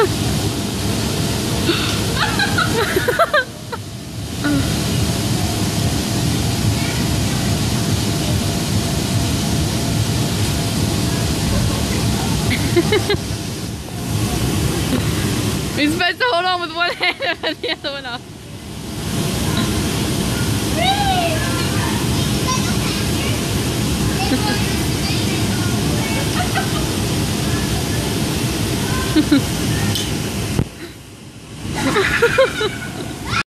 You're supposed to hold on with one hand and the other one up. Really?